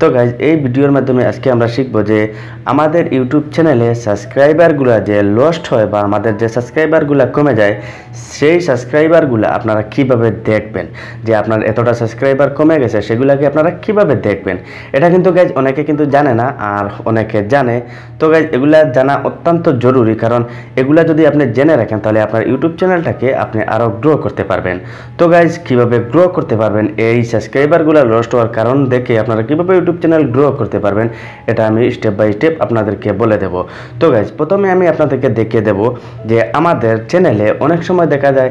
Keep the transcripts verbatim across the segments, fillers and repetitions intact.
তো গাইজ এই ভিডিওর মাধ্যমে আজকে আমরা শিখব যে আমাদের ইউটিউব চ্যানেলে সাবস্ক্রাইবারগুলো যে লস্ট হয় বা আমাদের যে সাবস্ক্রাইবারগুলো কমে যায় সেই সাবস্ক্রাইবারগুলো আপনারা কিভাবে দেখবেন, যে আপনার এতটা সাবস্ক্রাইবার কমে গেছে সেগুলোকে আপনারা কিভাবে দেখবেন। এটা কিন্তু গাইজ অনেকে কিন্তু জানে না, আর অনেকে জানে। তো গাইজ এগুলা জানা অত্যন্ত জরুরি, কারণ এগুলা যদি আপনি জেনে রাখেন তাহলে আপনার ইউটিউব চ্যানেলটাকে আপনি আরও গ্রো করতে পারবেন। তো গাইজ কীভাবে গ্রো করতে পারবেন, এই সাবস্ক্রাইবারগুলো লস্ট হওয়ার কারণ দেখে আপনারা কীভাবে ইউটিউব চ্যানেল গ্রো করতে পারবেন, এটা আমি স্টেপ বাই স্টেপ আপনাদেরকে বলে দেব। তো গাইজ প্রথমে আমি আপনাদেরকে দেখিয়ে দেব যে আমাদের চ্যানেলে অনেক সময় দেখা যায়,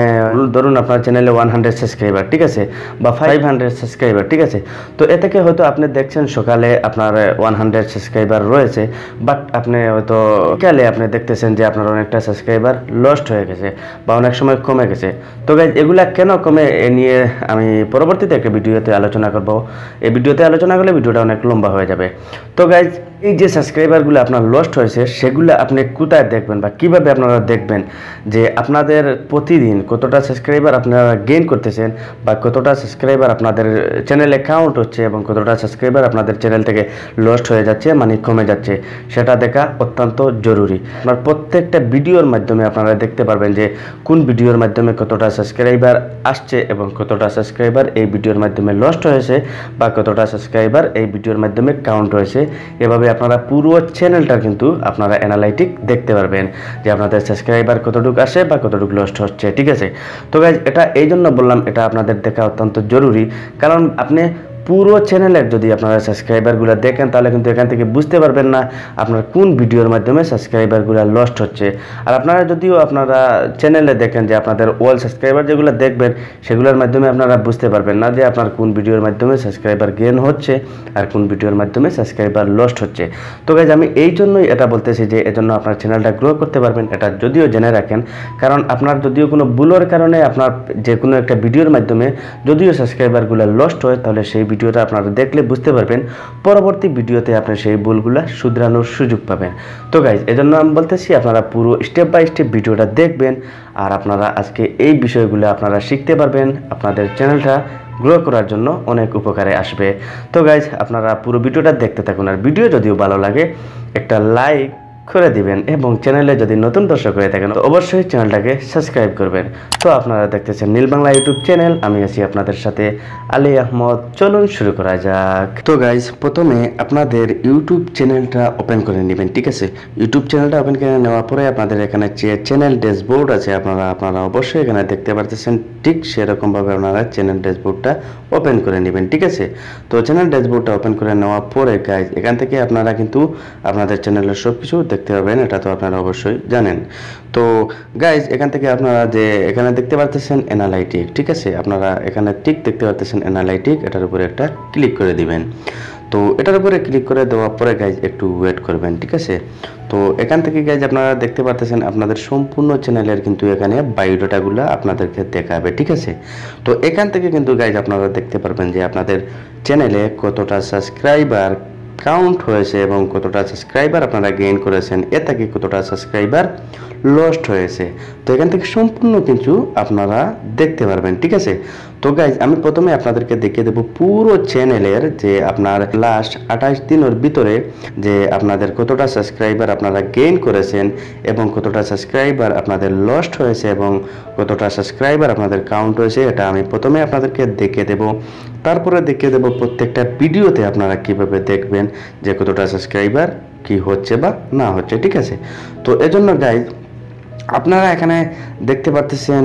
ধরুন আপনার চ্যানেলে ওয়ান হান্ড্রেড সাবস্ক্রাইবার, ঠিক আছে, বা ফাইভ হান্ড্রেড সাবস্ক্রাইবার, ঠিক আছে। তো এ থেকে হয়তো আপনি দেখছেন সকালে আপনার ওয়ান হান্ড্রেড সাবস্ক্রাইবার রয়েছে, বাট আপনি হয়তো বিকালে আপনি দেখতেছেন যে আপনার অনেকটা সাবস্ক্রাইবার লস্ট হয়ে গেছে বা অনেক সময় কমে গেছে। তো গাইজ এগুলা কেন কমে এ নিয়ে আমি পরবর্তীতে একটা ভিডিওতে আলোচনা করব। এই ভিডিওতে আলোচনা করলে ভিডিওটা অনেক লম্বা হয়ে যাবে। তো গাইজ এই যে সাবস্ক্রাইবারগুলো আপনার লস্ট হয়েছে সেগুলো আপনি কোথায় দেখবেন বা কিভাবে আপনারা দেখবেন যে আপনাদের প্রতিদিন কতটা সাবস্ক্রাইবার আপনারা গেইন করতেছেন বা কতটা সাবস্ক্রাইবার আপনাদের চ্যানেলে কাউন্ট হচ্ছে এবং কতটা সাবস্ক্রাইবার আপনাদের চ্যানেল থেকে লস্ট হয়ে যাচ্ছে, মানে কমে যাচ্ছে, সেটা দেখা অত্যন্ত জরুরি। আপনার প্রত্যেকটা ভিডিওর মাধ্যমে আপনারা দেখতে পারবেন যে কোন ভিডিওর মাধ্যমে কতটা সাবস্ক্রাইবার আসছে এবং কতটা সাবস্ক্রাইবার এই ভিডিওর মাধ্যমে লস্ট হয়েছে বা কতটা সাবস্ক্রাইবার এই ভিডিওর মাধ্যমে কাউন্ট হয়েছে। এভাবে আপনারা পুরো চ্যানেলটা কিন্তু আপনারা অ্যানালাইটিক দেখতে পারবেন যে আপনাদের সাবস্ক্রাইবার কতটুকু আসে বা কতটুকু লস্ট হচ্ছে, ঠিক আছে। তো গাইজ এটা এই জন্য বললাম, এটা আপনাদের দেখা অত্যন্ত জরুরি, কারণ আপনি পুরো চ্যানেলের যদি আপনারা সাবস্ক্রাইবারগুলো দেখেন তাহলে কিন্তু এখান থেকে বুঝতে পারবেন না আপনার কোন ভিডিওর মাধ্যমে সাবস্ক্রাইবারগুলো লস্ট হচ্ছে। আর আপনারা যদিও আপনারা চ্যানেলে দেখেন যে আপনাদের অল সাবস্ক্রাইবার যেগুলো দেখবেন সেগুলোর মাধ্যমে আপনারা বুঝতে পারবেন না যে আপনার কোন ভিডিওর মাধ্যমে সাবস্ক্রাইবার গেইন হচ্ছে আর কোন ভিডিওর মাধ্যমে সাবস্ক্রাইবার লস্ট হচ্ছে। তো গাইজ আমি এই জন্যই এটা বলতেছি যে এজন্য আপনার চ্যানেলটা গ্রো করতে পারবেন, এটা যদিও জেনে রাখেন। কারণ আপনার যদিও কোনো ভুলের কারণে আপনার যে কোনো একটা ভিডিওর মাধ্যমে যদিও সাবস্ক্রাইবারগুলো লস্ট হয়, তাহলে সেই ভিডিওটা আপনারা দেখলে বুঝতে পারবেন, পরবর্তী ভিডিওতে আপনি সেই ভুলগুলা শুধরানোর সুযোগ পাবেন। তো গাইজ এজন্য আমি বলতেছি আপনারা পুরো স্টেপ বাই স্টেপ ভিডিওটা দেখবেন, আর আপনারা আজকে এই বিষয়গুলো আপনারা শিখতে পারবেন, আপনাদের চ্যানেলটা গ্রো করার জন্য অনেক উপকারে আসবে। তো গাইজ আপনারা পুরো ভিডিওটা দেখতে থাকুন, আর ভিডিও যদিও ভালো লাগে একটা লাইক করে দিবেন, এবং চ্যানেলে যদি নতুন দর্শক হয়ে থাকেন তো অবশ্যই চ্যানেলটাকে সাবস্ক্রাইব করবেন। তো আপনারা দেখতেছেন নীল বাংলা ইউটিউব চ্যানেল, আমি আছি আপনাদের সাথে আলী আহমদ। চলুন শুরু করা যাক। তো গাইজ প্রথমে আপনাদের ইউটিউব চ্যানেলটা ওপেন করে নেবেন, ঠিক আছে। ইউটিউব চ্যানেলটা ওপেন করে নেওয়ার পরে আপনাদের এখানে যে চ্যানেল ড্যাশবোর্ড আছে আপনারা আপনারা অবশ্যই এখানে দেখতে পারতেছেন, ঠিক সেরকমভাবে আপনারা চ্যানেল ড্যাশবোর্ডটা ওপেন করে নেবেন, ঠিক আছে। তো চ্যানেল ড্যাশবোর্ডটা ওপেন করে নেওয়ার পরে গাইজ এখান থেকে আপনারা কিন্তু আপনাদের চ্যানেলের সব কিছু দেখতে পাবেন, এটা তো আপনারা অবশ্যই জানেন। তো গাইজ এখান থেকে আপনারা যে এখানে দেখতে পারতেছেন অ্যানালাইটিক, ঠিক আছে, আপনারা এখানে ঠিক দেখতে পারতেছেন অ্যানালাইটিক, এটার উপরে একটা ক্লিক করে দিবেন। তো এটার উপরে ক্লিক করে দেওয়ার পরে গাইজ একটু ওয়েট করবেন, ঠিক আছে। তো এখান থেকে গাইজ আপনারা দেখতে পারতেছেন আপনাদের সম্পূর্ণ চ্যানেলের কিন্তু এখানে বায়োডাটাগুলো আপনাদেরকে দেখাবে, ঠিক আছে। তো এখান থেকে কিন্তু গাইজ আপনারা দেখতে পারবেন যে আপনাদের চ্যানেলে কতটা সাবস্ক্রাইবার কাউন্ট হয়েছে এবং কতটা সাবস্ক্রাইবার আপনারা গেইন করেছেন, এ থেকে কতটা সাবস্ক্রাইবার লস্ট হয়েছে। তো এখান থেকে সম্পূর্ণ কিছু আপনারা দেখতে পারবেন, ঠিক আছে। তো গাইজ আমি প্রথমে আপনাদেরকে দেখিয়ে দেবো পুরো চ্যানেলের যে আপনার লাস্ট আঠাশ দিনের ভিতরে যে আপনাদের কতটা সাবস্ক্রাইবার আপনারা গেইন করেছেন এবং কতটা সাবস্ক্রাইবার আপনাদের লস্ট হয়েছে এবং কতটা সাবস্ক্রাইবার আপনাদের কাউন্ট হয়েছে, এটা আমি প্রথমে আপনাদেরকে দেখিয়ে দেবো। তারপরে দেখিয়ে দেবো প্রত্যেকটা ভিডিওতে আপনারা কিভাবে দেখবেন যে কতটা সাবস্ক্রাইবার কি হচ্ছে বা না হচ্ছে, ঠিক আছে। তো এজন্য গাইজ আপনারা এখানে দেখতে পাচ্ছেন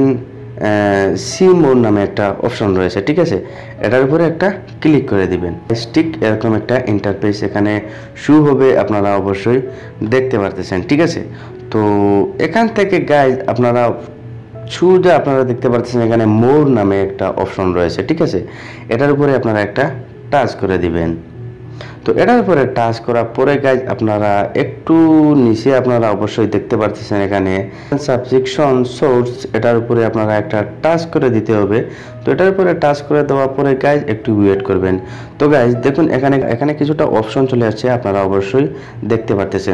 সি মোড নামে একটা অপশন রয়েছে, ঠিক আছে। এটার উপরে একটা ক্লিক করে দিবেন, ঠিক এরকম একটা ইন্টারফেস এখানে শু হবে, আপনারা অবশ্যই দেখতে পারতেছেন, ঠিক আছে। তো এখান থেকে গাইজ আপনারা শুরুতে আপনারা দেখতে পাচ্ছেন এখানে মোর নামে একটা অপশন রয়েছে, ঠিক আছে। এটার উপরে আপনারা একটা টাচ করে দিবেন। তো এটার উপরে টাচ করার পরে গাইজ আপনারা একটু নিচে আপনারা অবশ্যই দেখতে পাচ্ছেন এখানে সাবস্ক্রিপশন সোর্স, এটার উপরে আপনারা একটা টাচ করে দিতে হবে। তো এটার উপরে টাচ করে দেওয়ার পরে গাইজ একটু ওয়েট করবেন। তো গাইজ দেখুন এখানে এখানে কিছুটা অপশন চলে আসছে, আপনারা অবশ্যই দেখতে পাচ্ছেন।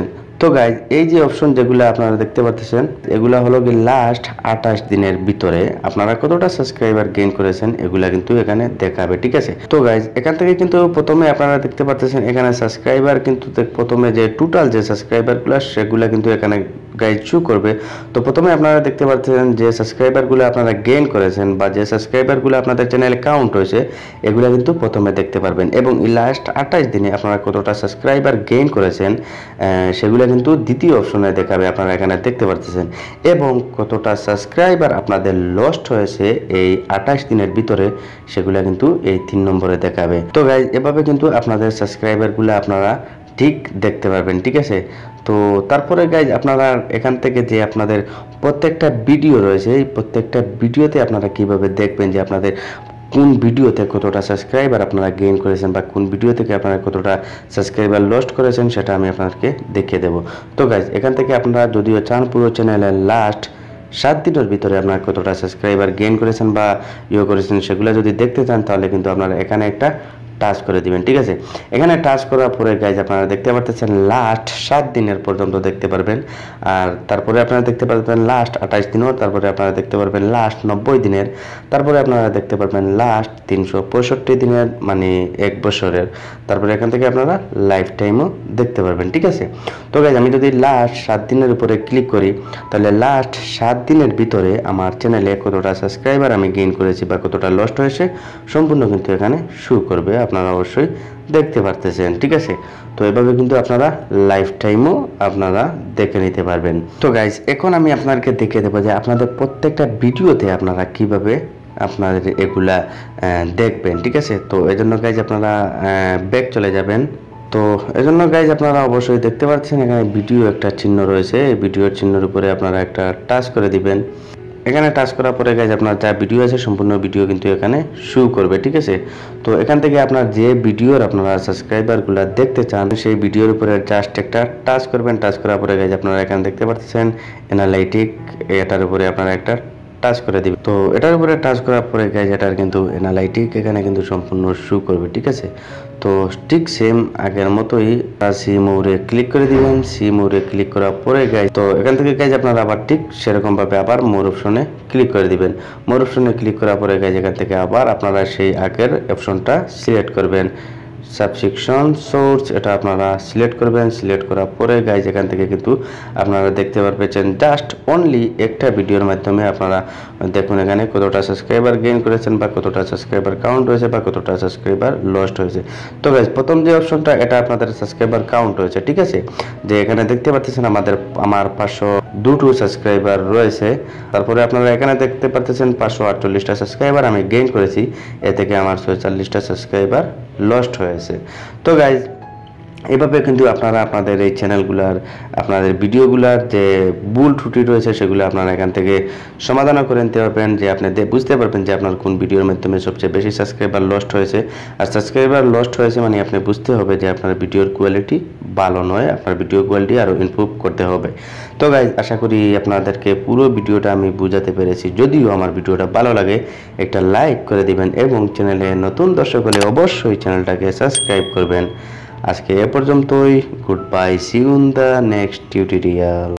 তো গাইজ এই যে অপশন যেগুলো আপনারা দেখতে পাচ্ছেন এগুলা হলো কি লাস্ট আঠাশ দিনের ভিতরে আপনারা কতটা সাবস্ক্রাইবার গেইন করেছেন এগুলা কিন্তু এখানে দেখাবে, ঠিক আছে। তো গাইজ এখান থেকে কিন্তু প্রথমে আপনারা দেখতে পাচ্ছেন এখানে সাবস্ক্রাইবার কিন্তু প্রথমে যে টোটাল যে সাবস্ক্রাইবারগুলো সেগুলা কিন্তু এখানে গাইজ শো করবে। তো প্রথমে আপনারা দেখতে পাচ্ছেন যে সাবস্ক্রাইবারগুলো আপনারা গেইন করেছেন বা যে সাবস্ক্রাইবারগুলো আপনাদের চ্যানেলে কাউন্ট হয়েছে এগুলো কিন্তু প্রথমে দেখতে পারবেন, এবং এই লাস্ট আঠাশ দিনে আপনারা কতটা সাবস্ক্রাইবার গেইন করেছেন সেগুলো কিন্তু দ্বিতীয় অপশনে দেখাবে, আপনারা এখানে দেখতে পাচ্ছেন, এবং কতটা সাবস্ক্রাইবার আপনাদের লস্ট হয়েছে এই আঠাশ দিনের ভিতরে সেগুলো কিন্তু এই তিন নম্বরে দেখাবে। তো গাইজ এভাবে কিন্তু আপনাদের সাবস্ক্রাইবারগুলো আপনারা ঠিক দেখতে পারবেন, ঠিক আছে। তো তারপরে গাইজ আপনারা এখান থেকে যে আপনাদের প্রত্যেকটা ভিডিও রয়েছে এই প্রত্যেকটা ভিডিওতে আপনারা কিভাবে দেখবেন যে আপনাদের কোন ভিডিওতে কতটা সাবস্ক্রাইবার আপনারা গেইন করেছেন বা কোন ভিডিও থেকে আপনারা কতটা সাবস্ক্রাইবার লস্ট করেছেন সেটা আমি আপনাদেরকে দেখিয়ে দেবো। তো গাইজ এখান থেকে আপনারা যদিও চান পুরো চ্যানেলের লাস্ট সাত দিনের ভিতরে আপনারা কতটা সাবস্ক্রাইবার গেইন করেছেন বা ইয়ে করেছেন সেগুলো যদি দেখতে চান তাহলে কিন্তু আপনারা এখানে একটা টাচ করে দিবেন, ঠিক আছে। এখানে টাচ করার পরে গাইজ আপনারা দেখতে পাচ্ছেন লাস্ট সাত দিনের পর্যন্ত দেখতে পারবেন, আর তারপরে আপনারা দেখতে পারবেন লাস্ট আঠাশ দিনও, তারপরে আপনারা দেখতে পারবেন লাস্ট নব্বই দিনের, তারপরে আপনারা দেখতে পারবেন লাস্ট তিনশো পঁয়ষট্টি দিনের মানে এক বছরের, তারপরে এখান থেকে আপনারা লাইফ টাইমও দেখতে পারবেন, ঠিক আছে। তো গাইজ আমি যদি লাস্ট সাত দিনের উপরে ক্লিক করি তাহলে লাস্ট সাত দিনের ভিতরে আমার চ্যানেলে কতটা সাবস্ক্রাইবার আমি গেইন করেছি বা কতটা লস্ট হয়েছে সম্পূর্ণ কিন্তু এখানে শো করবে, আপনারা অবশ্যই দেখতে পারতেছেন, ঠিক আছে। তো এভাবে কিন্তু আপনারা লাইফ টাইমও আপনারা দেখে নিতে পারবেন। তো গাইজ এখন আমি আপনাদেরকে দেখিয়ে দেবো যে আপনাদের প্রত্যেকটা ভিডিওতে আপনারা কিভাবে আপনাদের এগুলা দেখবেন, ঠিক আছে। তো এই জন্য গাইজ আপনারা ব্যাক চলে যাবেন। তো এই জন্য গাইজ আপনারা অবশ্যই দেখতে পাচ্ছেন এখানে ভিডিও একটা চিহ্ন রয়েছে, এই ভিডিওর চিহ্নের উপরে আপনারা একটা টাচ করে দিবেন। এখানে টাচ করার পরে গাইজ আপনার যা ভিডিও আছে সম্পূর্ণ ভিডিও কিন্তু এখানে শো করবে, ঠিক আছে। তো এখান থেকে আপনার যে ভিডিওর আপনারা সাবস্ক্রাইবারগুলো দেখতে চান সেই ভিডিওর উপরে জাস্ট একটা টাচ করবেন। টাচ করার পরে গাইজ আপনারা এখানে দেখতে পাচ্ছেন অ্যানালাইটিক, এটার উপরে আপনারা একটা টাচ করে দিবেন। তো এটার উপরে টাচ করার পরে গাইজ এটার কিন্তু অ্যানালাইটিক এখানে কিন্তু সম্পূর্ণ শো করবে, ঠিক আছে। তো ঠিক সেম আগের মতোই সি মোড়ে ক্লিক করে দিবেন। সি মোড়ে ক্লিক করার পরে গাইজ তো এখান থেকে গাইজ আপনারা আবার ঠিক সেরকম ভাবে আবার মোর অপশনে ক্লিক করে দিবেন। মোর অপশনে ক্লিক করার পরে গাইজ এখান থেকে আবার আপনারা সেই আগের অপশনটা সিলেক্ট করবেন, সাবস্ক্রিপশন সোর্স, এটা আপনারা সিলেক্ট করবেন। সিলেক্ট করার পরে গাইজ এখান থেকে কিন্তু আপনারা দেখতে পারবেন জাস্ট অনলি একটা ভিডিওর মাধ্যমে আপনারা দেখুন এখানে কতটা সাবস্ক্রাইবার গেইন করেছেন বা কতটা সাবস্ক্রাইবার কাউন্ট হয়েছে বা কতটা সাবস্ক্রাইবার লস্ট হয়েছে। তো গাইজ প্রথম যে অপশনটা এটা আপনাদের সাবস্ক্রাইবার কাউন্ট হয়েছে, ঠিক আছে। যে এখানে দেখতে পাচ্ছেন আমাদের আমার পাঁচশো দুটো সাবস্ক্রাইবার রয়েছে, তারপরে আপনারা এখানে দেখতে পাচ্ছেন পাঁচশো আটচল্লিশটা সাবস্ক্রাইবার আমি গেইন করেছি, এ থেকে আমার ছয়চল্লিশটা সাবস্ক্রাইবার লস্ট হয়েছে। তো গাইজ এভাবে কিন্তু আপনারা আপনাদের এই চ্যানেলগুলার আপনাদের ভিডিওগুলার যে ভুল ত্রুটি রয়েছে সেগুলো আপনারা এখান থেকে সমাধানও করে নিতে পারবেন, যে আপনি বুঝতে পারবেন যে আপনার কোন ভিডিওর মাধ্যমে সবচেয়ে বেশি সাবস্ক্রাইবার লস্ট হয়েছে। আর সাবস্ক্রাইবার লস্ট হয়েছে মানে আপনি বুঝতে হবে যে আপনার ভিডিওর কোয়ালিটি ভালো নয়, আপনার ভিডিও কোয়ালিটি আরও ইমপ্রুভ করতে হবে। তো গাইজ আশা করি আপনাদেরকে পুরো ভিডিওটা আমি বুঝাতে পেরেছি। যদিও আমার ভিডিওটা ভালো লাগে একটা লাইক করে দিবেন এবং চ্যানেলে নতুন দর্শক হলে অবশ্যই চ্যানেলটাকে সাবস্ক্রাইব করবেন। আজকে এ পর্যন্তই। Good bye, see you in the next tutorial.